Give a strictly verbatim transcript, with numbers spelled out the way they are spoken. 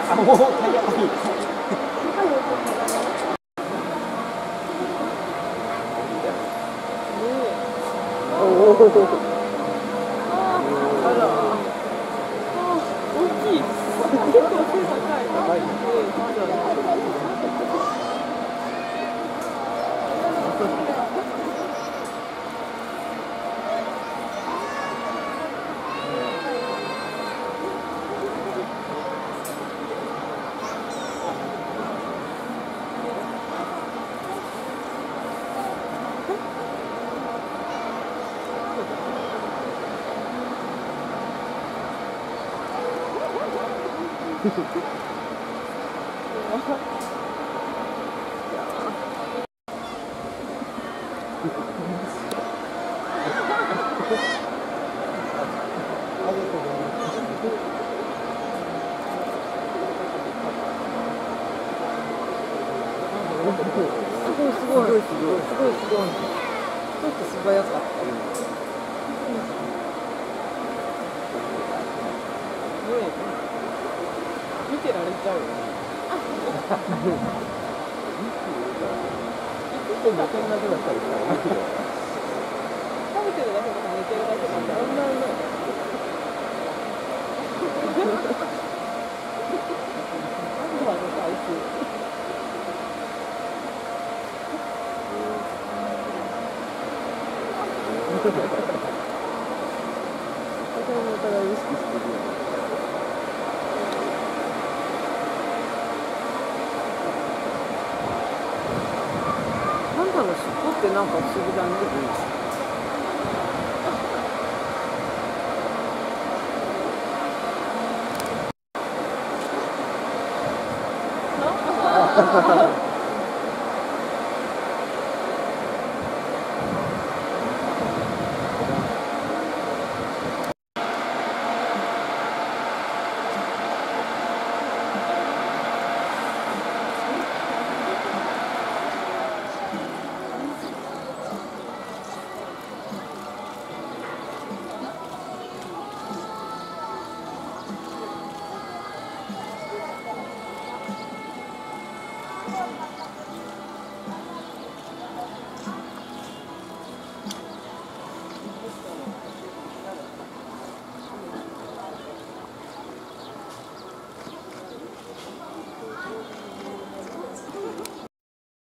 あ、もう早い。おお。あら。大きい。結構背高い。高い。すごいすごいすごいすごいすごい。ちょっと素早かった。見てられちゃうよね。食べてるだけだったら食べてるだけとか寝てるだけなんてあんなの。あとはね、回数。お互いお互い意識してるよね。パンダの尻尾ってなんか不思議だね。うん